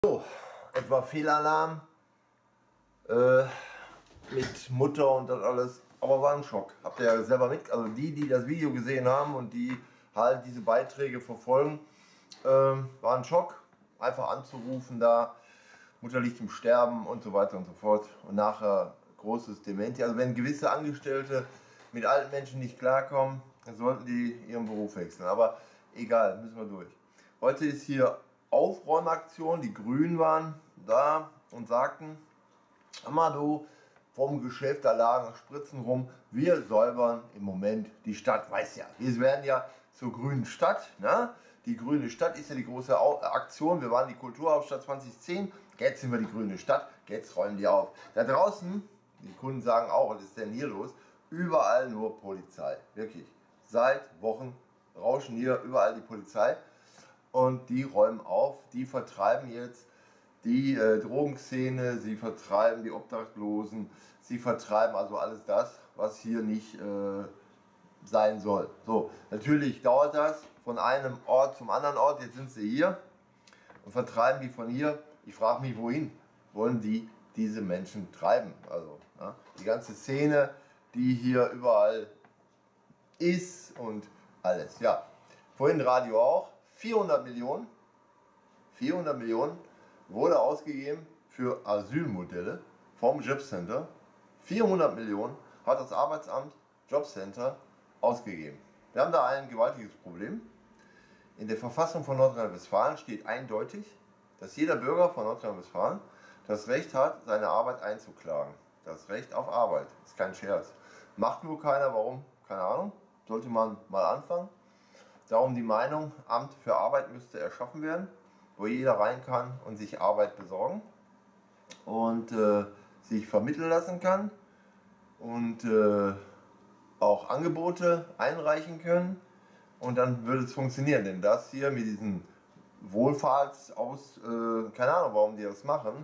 So, etwa Fehlalarm mit Mutter und das alles, aber war ein Schock. Habt ihr ja selber mit, also die das Video gesehen haben und die halt diese Beiträge verfolgen, war ein Schock, einfach anzurufen da, Mutter liegt im Sterben und so weiter und so fort und nachher großes Dementia. Also wenn gewisse Angestellte mit alten Menschen nicht klarkommen, dann sollten die ihren Beruf wechseln, aber egal, müssen wir durch. Heute ist hier Aufräumaktion, die Grünen waren da und sagten, Amado, vom Geschäft, da lagen Spritzen rum, wir säubern im Moment die Stadt, weiß ja, wir werden ja zur grünen Stadt, ne? Die grüne Stadt ist ja die große Aktion, wir waren die Kulturhauptstadt 2010, jetzt sind wir die grüne Stadt, jetzt räumen die auf. Da draußen, die Kunden sagen auch, was ist denn hier los? Überall nur Polizei, wirklich. Seit Wochen rauschen hier überall die Polizei. Und die räumen auf, die vertreiben jetzt die Drogenszene, sie vertreiben die Obdachlosen, sie vertreiben also alles das, was hier nicht sein soll. So, natürlich dauert das von einem Ort zum anderen Ort, jetzt sind sie hier und vertreiben die von hier. Ich frage mich, wohin wollen die diese Menschen treiben? Also ja, die ganze Szene, die hier überall ist und alles. Ja, vorhin Radio auch. 400 Millionen wurde ausgegeben für Asylmodelle vom Jobcenter. 400 Millionen hat das Arbeitsamt Jobcenter ausgegeben. Wir haben da ein gewaltiges Problem. In der Verfassung von Nordrhein-Westfalen steht eindeutig, dass jeder Bürger von Nordrhein-Westfalen das Recht hat, seine Arbeit einzuklagen. Das Recht auf Arbeit, ist kein Scherz. Macht nur keiner, warum? Keine Ahnung. Sollte man mal anfangen. Darum die Meinung, Amt für Arbeit müsste erschaffen werden, wo jeder rein kann und sich Arbeit besorgen und sich vermitteln lassen kann und auch Angebote einreichen können und dann würde es funktionieren. Denn das hier mit diesen keine Ahnung warum die das machen,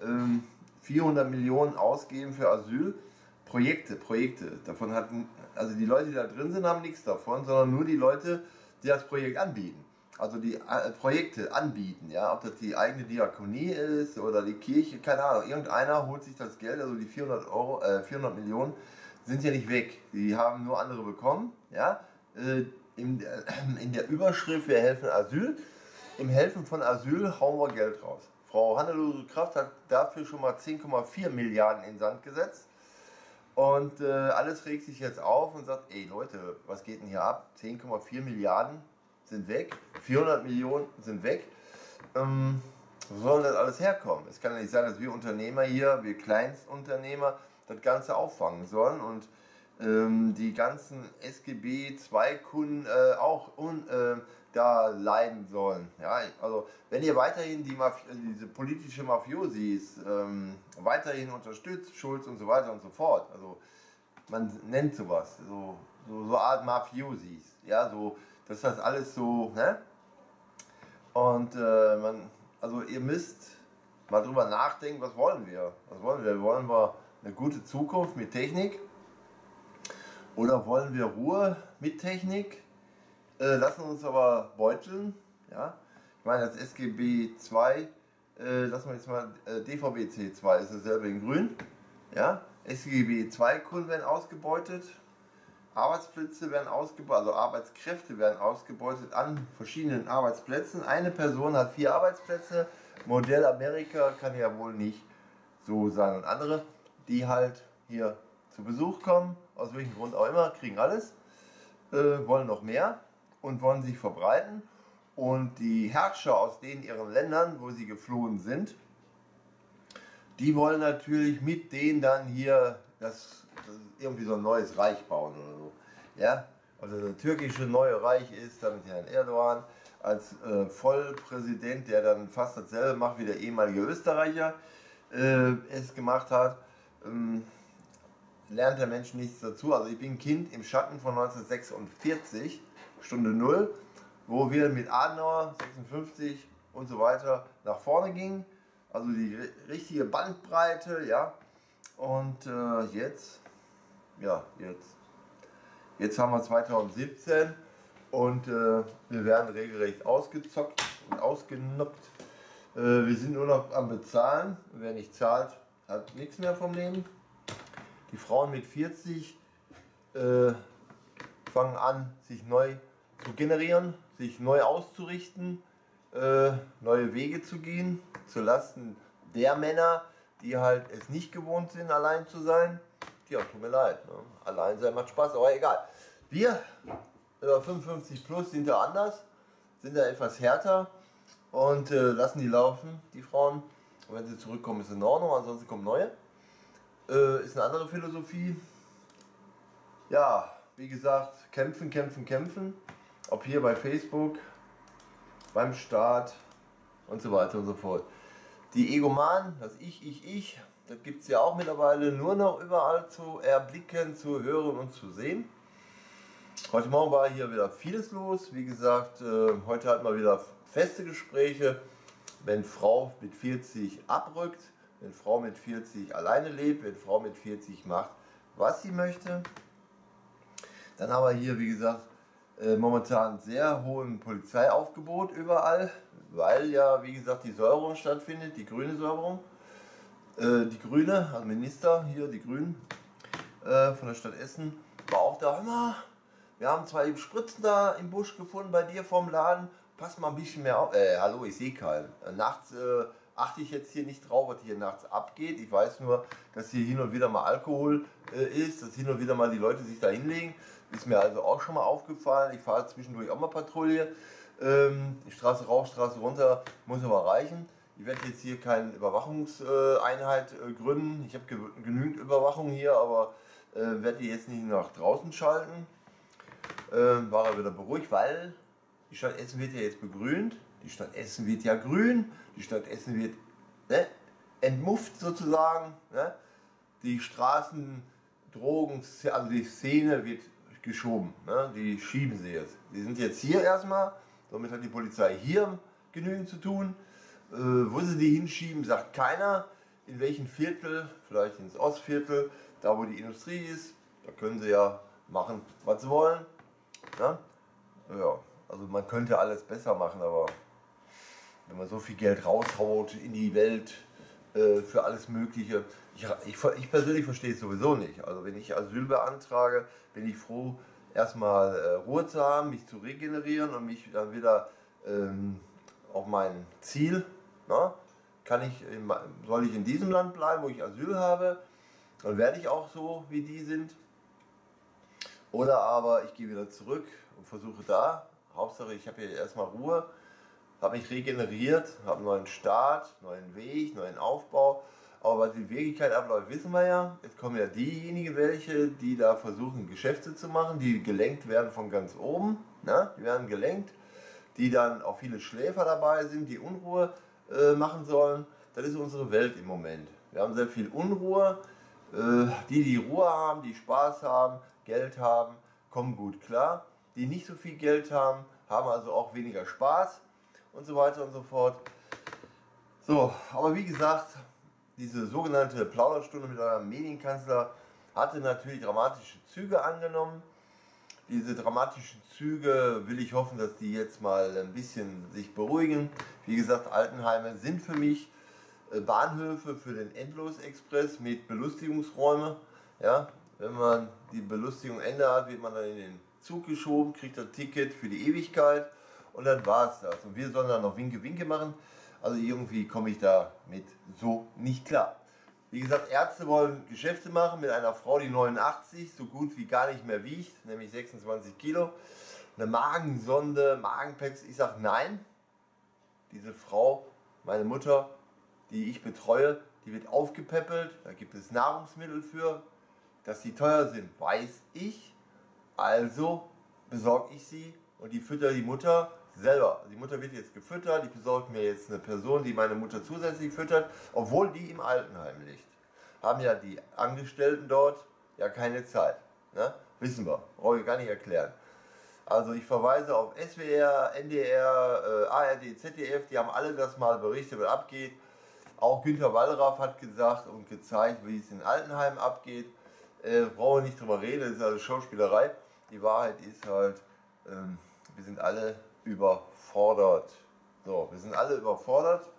400 Millionen ausgeben für Asylprojekte, davon hatten, also die Leute, die da drin sind, haben nichts davon, sondern nur die Leute, die das Projekt anbieten, also die Projekte anbieten, ja, ob das die eigene Diakonie ist oder die Kirche, keine Ahnung, irgendeiner holt sich das Geld, also die 400 Millionen sind ja nicht weg, die haben nur andere bekommen, ja, in der Überschrift, wir helfen Asyl, im Helfen von Asyl hauen wir Geld raus. Frau Hannelore Kraft hat dafür schon mal 10,4 Milliarden in den Sand gesetzt. Und alles regt sich jetzt auf und sagt, ey Leute, was geht denn hier ab? 10,4 Milliarden sind weg, 400 Millionen sind weg. Wo soll das alles herkommen? Es kann ja nicht sein, dass wir Unternehmer hier, wir Kleinstunternehmer, das Ganze auffangen sollen und die ganzen SGB II-Kunden auch da leiden sollen. Ja, also wenn ihr weiterhin diese politische Mafiosis weiterhin unterstützt, Schulz und so weiter und so fort, also man nennt sowas, so Art Mafiosis, ja, so, dass das alles so, ne? Und also ihr müsst mal drüber nachdenken, was wollen wir? Wollen wir eine gute Zukunft mit Technik? Oder wollen wir Ruhe mit Technik? Lassen uns aber beuteln. Ja? Ich meine, das SGB II, lassen wir jetzt mal, DVB-C 2 ist dasselbe in grün. Ja? SGB II-Kunden werden ausgebeutet, Arbeitsplätze werden ausgebeutet, also Arbeitskräfte werden ausgebeutet an verschiedenen Arbeitsplätzen. Eine Person hat 4 Arbeitsplätze, Modell Amerika kann ja wohl nicht so sein. Und andere, die halt hier zu Besuch kommen, aus welchem Grund auch immer, kriegen alles, wollen noch mehr und wollen sich verbreiten. Und die Herrscher aus ihren Ländern, wo sie geflohen sind, die wollen natürlich mit denen dann hier das irgendwie so ein neues Reich bauen oder so. Ja? Also das türkische neue Reich ist dann mit Herrn Erdogan als Vollpräsident, der dann fast dasselbe macht wie der ehemalige Österreicher es gemacht hat. Lernt der Mensch nichts dazu. Also ich bin Kind im Schatten von 1946, Stunde 0, wo wir mit Adenauer 56 und so weiter nach vorne gingen. Also die richtige Bandbreite, ja. Und jetzt haben wir 2017 und wir werden regelrecht ausgezockt und ausgenockt Wir sind nur noch am Bezahlen. Wer nicht zahlt, hat nichts mehr vom Leben. Die Frauen mit 40 fangen an, sich neu zu generieren, sich neu auszurichten, neue Wege zu gehen, zu Lasten der Männer, die halt es nicht gewohnt sind, allein zu sein. Ja, tut mir leid, ne? Allein sein macht Spaß, aber egal. Wir, 55 plus, sind da anders, sind da etwas härter und lassen die laufen, die Frauen. Und wenn sie zurückkommen, ist in Ordnung, ansonsten kommen neue. Ist eine andere Philosophie. Ja, wie gesagt, kämpfen, kämpfen, kämpfen. Ob hier bei Facebook, beim Staat und so weiter und so fort. Die Egomanen, das Ich, das gibt es ja auch mittlerweile nur noch überall zu erblicken, zu hören und zu sehen. Heute Morgen war hier wieder vieles los. Wie gesagt, heute hatten wir wieder feste Gespräche. Wenn Frau mit 40 abrückt, wenn Frau mit 40 alleine lebt, wenn Frau mit 40 macht, was sie möchte. Dann haben wir hier, wie gesagt, momentan sehr hohen Polizeiaufgebot überall, weil ja, wie gesagt, die Säuberung stattfindet, die grüne Säuberung. Die Grüne, also Minister hier, die Grünen von der Stadt Essen, war auch da. Immer, wir haben 2 Spritzen da im Busch gefunden bei dir vorm Laden. Pass mal ein bisschen mehr auf. Hallo, ich sehe keinen. Nachts achte ich jetzt hier nicht drauf, was hier nachts abgeht. Ich weiß nur, dass hier hin und wieder mal Alkohol ist, dass hin und wieder mal die Leute sich da hinlegen. Ist mir also auch schon mal aufgefallen. Ich fahre zwischendurch auch mal Patrouille. Die Straße rauf, Straße runter, muss aber reichen. Ich werde jetzt hier keine Überwachungseinheit gründen. Ich habe genügend Überwachung hier, aber werde die jetzt nicht nach draußen schalten. War er wieder beruhigt, weil die Stadt Essen wird ja jetzt begrünt. Die Stadt Essen wird ja grün. Die Stadt Essen wird entmufft sozusagen. Ne? Die Straßen, Drogen, also die Szene wird geschoben. Ne? Die schieben sie jetzt. Die sind jetzt hier erstmal. Somit hat die Polizei hier genügend zu tun. Wo sie die hinschieben, sagt keiner. In welchem Viertel, vielleicht ins Ostviertel, da wo die Industrie ist. Da können sie ja machen, was sie wollen. Ne? Ja, also man könnte alles besser machen, aber wenn man so viel Geld raushaut in die Welt für alles Mögliche. Ich persönlich verstehe es sowieso nicht. Also wenn ich Asyl beantrage, bin ich froh, erstmal Ruhe zu haben, mich zu regenerieren und mich dann wieder auf mein Ziel, na, soll ich in diesem Land bleiben, wo ich Asyl habe, dann werde ich auch so, wie die sind. Oder aber ich gehe wieder zurück und versuche da, Hauptsache ich habe hier erstmal Ruhe, habe mich regeneriert, habe einen neuen Start, neuen Weg, neuen Aufbau. Aber was die Wirklichkeit abläuft, wissen wir ja. Jetzt kommen ja diejenigen welche, die da versuchen Geschäfte zu machen, die gelenkt werden von ganz oben. Ne? Die werden gelenkt, die dann auch viele Schläfer dabei sind, die Unruhe machen sollen. Das ist unsere Welt im Moment. Wir haben sehr viel Unruhe. Die Ruhe haben, die Spaß haben, Geld haben, kommen gut klar. Die nicht so viel Geld haben, haben also auch weniger Spaß und so weiter und so fort. So, aber wie gesagt, diese sogenannte Plauderstunde mit eurem Medienkanzler hatte natürlich dramatische Züge angenommen. Diese dramatischen Züge will ich hoffen, dass die jetzt mal ein bisschen sich beruhigen. Wie gesagt, Altenheime sind für mich Bahnhöfe für den Endlosexpress mit Belustigungsräume. Ja, wenn man die Belustigung Ende hat, wird man dann in den Zug geschoben, kriegt ein Ticket für die Ewigkeit und dann war es das. Und wir sollen dann noch Winke Winke machen. Also irgendwie komme ich damit so nicht klar. Wie gesagt, Ärzte wollen Geschäfte machen mit einer Frau, die 89, so gut wie gar nicht mehr wiegt, nämlich 26 Kilo. Eine Magensonde, Magenpacks. Ich sage nein. Diese Frau, meine Mutter, die ich betreue, die wird aufgepäppelt. Da gibt es Nahrungsmittel für. Dass die teuer sind, weiß ich. Also besorge ich sie und die füttert die Mutter selber. Die Mutter wird jetzt gefüttert, ich besorge mir jetzt eine Person, die meine Mutter zusätzlich füttert, obwohl die im Altenheim liegt. Haben ja die Angestellten dort ja keine Zeit. Ne? Wissen wir, brauche ich gar nicht erklären. Also ich verweise auf SWR, NDR, ARD, ZDF, die haben alle das mal berichtet, was abgeht. Auch Günter Wallraff hat gesagt und gezeigt, wie es in Altenheimen abgeht. Brauchen wir nicht drüber reden, das ist also Schauspielerei. Die Wahrheit ist halt, wir sind alle überfordert. So, wir sind alle überfordert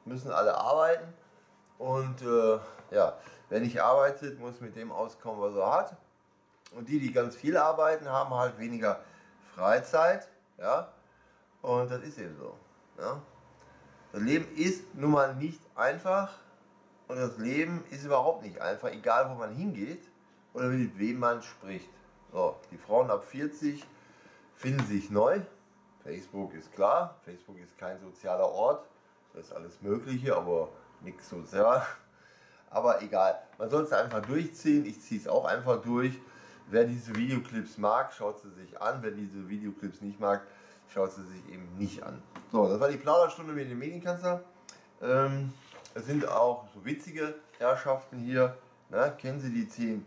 müssen alle arbeiten und ja, wer nicht arbeitet, muss mit dem auskommen, was er hat. Und die ganz viel arbeiten, haben halt weniger Freizeit, ja, und das ist eben so. Ja. Das Leben ist nun mal nicht einfach und das Leben ist überhaupt nicht einfach, egal wo man hingeht oder mit wem man spricht. So, die Frauen ab 40 finden sich neu. Facebook ist klar, Facebook ist kein sozialer Ort, das ist alles Mögliche, aber nichts sozial. Aber egal, man soll es einfach durchziehen, ich ziehe es auch einfach durch. Wer diese Videoclips mag, schaut sie sich an, wer diese Videoclips nicht mag, schaut sie sich eben nicht an. So, das war die Plauderstunde mit dem Medienkanzler. Es sind auch so witzige Herrschaften hier. Na, kennen Sie die 10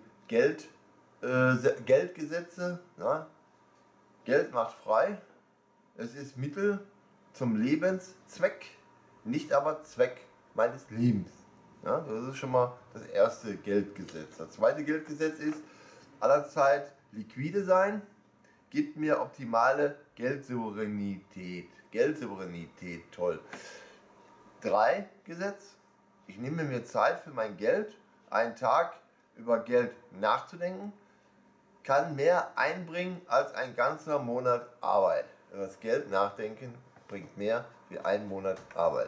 Geldgesetze? Na? Geld macht frei. Es ist Mittel zum Lebenszweck, nicht aber Zweck meines Lebens. Ja, das ist schon mal das erste Geldgesetz. Das zweite Geldgesetz ist, allerzeit liquide sein, gibt mir optimale Geldsouveränität. Geldsouveränität, toll. 3 Gesetz, ich nehme mir Zeit für mein Geld, einen Tag über Geld nachzudenken, kann mehr einbringen als ein ganzer Monat Arbeit. Das Geld nachdenken bringt mehr wie ein Monat Arbeit.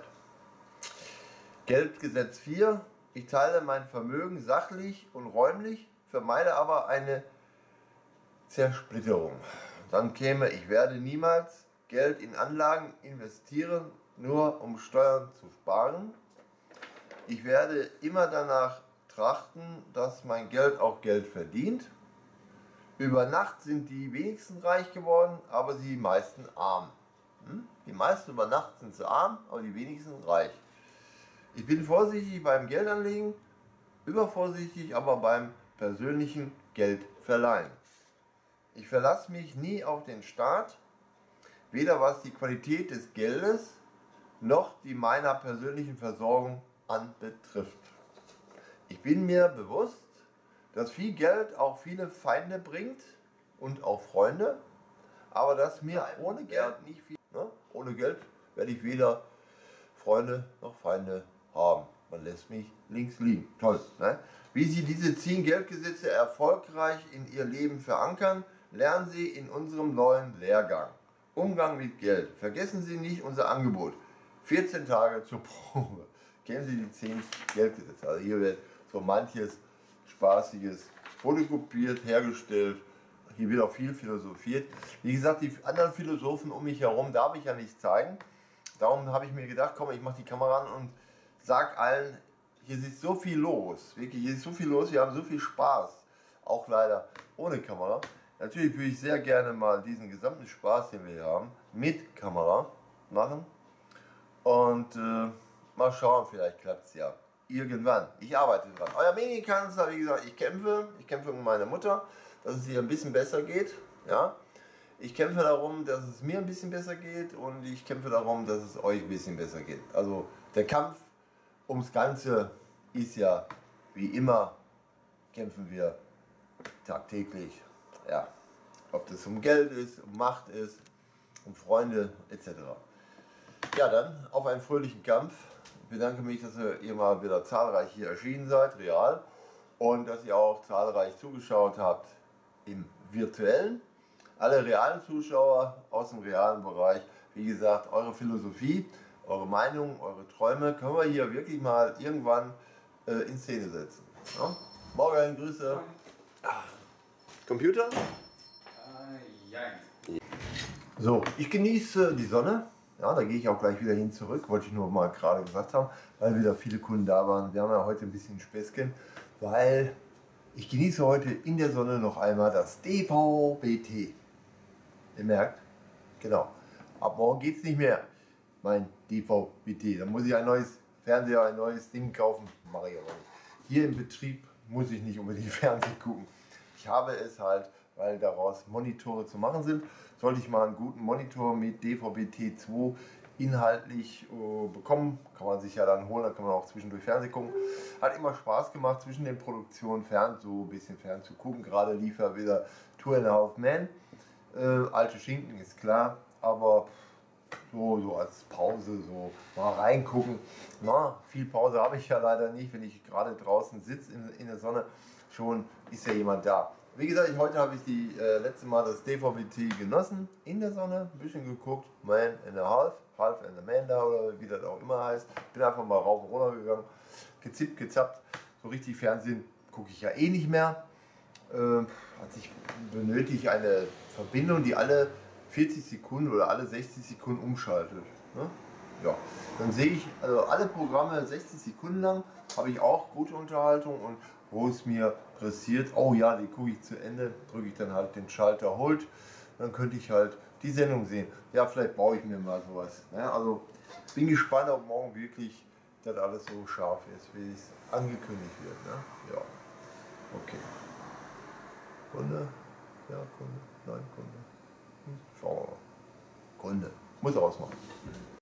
Geldgesetz 4. Ich teile mein Vermögen sachlich und räumlich, vermeide aber eine Zersplitterung. Dann käme, ich werde niemals Geld in Anlagen investieren, nur um Steuern zu sparen. Ich werde immer danach trachten, dass mein Geld auch Geld verdient. Über Nacht sind die wenigsten reich geworden, aber die meisten arm. Die meisten über Nacht sind sie arm, aber die wenigsten reich. Ich bin vorsichtig beim Geldanlegen, übervorsichtig aber beim persönlichen Geldverleihen. Ich verlasse mich nie auf den Staat, weder was die Qualität des Geldes noch die meiner persönlichen Versorgung anbetrifft. Ich bin mir bewusst, dass viel Geld auch viele Feinde bringt und auch Freunde, aber dass mir ohne Geld nicht viel, ne? Ohne Geld werde ich weder Freunde noch Feinde haben. Man lässt mich links liegen. Toll. Ne? Wie Sie diese 10 Geldgesetze erfolgreich in Ihr Leben verankern, lernen Sie in unserem neuen Lehrgang. Umgang mit Geld. Vergessen Sie nicht unser Angebot. 14 Tage zur Probe. Kennen Sie die 10 Geldgesetze? Also hier wird so manches Spaßiges fotokopiert, hergestellt. Hier wird auch viel philosophiert. Wie gesagt, die anderen Philosophen um mich herum darf ich ja nicht zeigen. Darum habe ich mir gedacht, komm, ich mache die Kamera an und sag allen, hier ist so viel los. Wirklich, hier ist so viel los, wir haben so viel Spaß. Auch leider ohne Kamera. Natürlich würde ich sehr gerne mal diesen gesamten Spaß, den wir hier haben, mit Kamera machen. Und mal schauen, vielleicht klappt es ja. Irgendwann. Ich arbeite dran. Euer Medienkanzler, wie gesagt, ich kämpfe um meine Mutter, dass es ihr ein bisschen besser geht. Ja? Ich kämpfe darum, dass es mir ein bisschen besser geht und ich kämpfe darum, dass es euch ein bisschen besser geht. Also der Kampf ums Ganze ist ja, wie immer, kämpfen wir tagtäglich. Ja. Ob das um Geld ist, um Macht ist, um Freunde etc. Ja, dann auf einen fröhlichen Kampf. Ich bedanke mich, dass ihr mal wieder zahlreich hier erschienen seid, real, und dass ihr auch zahlreich zugeschaut habt im virtuellen. Alle realen Zuschauer aus dem realen Bereich, wie gesagt, eure Philosophie, eure Meinung, eure Träume können wir hier wirklich mal irgendwann in Szene setzen. Ja? Morgen, Grüße. Computer? Ja. So, ich genieße die Sonne. Ja, da gehe ich auch gleich wieder hin zurück, wollte ich nur mal gerade gesagt haben, weil wieder viele Kunden da waren. Wir haben ja heute ein bisschen Späßchen, weil ich genieße heute in der Sonne noch einmal das DVB-T. Ihr merkt? Genau. Ab morgen geht es nicht mehr, mein DVB-T. Da muss ich ein neues Fernseher, ein neues Ding kaufen. Mache ich aber nicht. Hier im Betrieb muss ich nicht unbedingt Fernsehen gucken. Ich habe es halt, weil daraus Monitore zu machen sind, sollte ich mal einen guten Monitor mit DVB-T2 inhaltlich bekommen. Kann man sich ja dann holen, da kann man auch zwischendurch Fernsehen gucken. Hat immer Spaß gemacht, zwischen den Produktionen so ein bisschen fern zu gucken. Gerade lief ja wieder Two and a Half Men. Alte Schinken ist klar, aber so als Pause, so mal reingucken. Na, viel Pause habe ich ja leider nicht, wenn ich gerade draußen sitze in der Sonne, schon ist ja jemand da. Wie gesagt, heute habe ich die letzte Mal das DVB-T genossen, in der Sonne, ein bisschen geguckt, Man and a Half, Half and a Man da oder wie das auch immer heißt. Bin einfach mal rauf und runter gegangen, gezippt, gezappt, so richtig Fernsehen gucke ich ja eh nicht mehr. Ich benötige eine Verbindung, die alle 40 Sekunden oder alle 60 Sekunden umschaltet. Ne? Ja, dann sehe ich also alle Programme 60 Sekunden lang, habe ich auch gute Unterhaltung und wo es mir pressiert, oh ja, die gucke ich zu Ende, drücke ich dann halt den Schalter Hold, dann könnte ich halt die Sendung sehen. Ja, vielleicht baue ich mir mal sowas. Ne? Also bin gespannt, ob morgen wirklich das alles so scharf ist, wie es angekündigt wird. Ne? Ja, okay. Kunde? Ja, Kunde. Nein, Kunde. Schauen wir mal. Kunde. Muss ausmachen.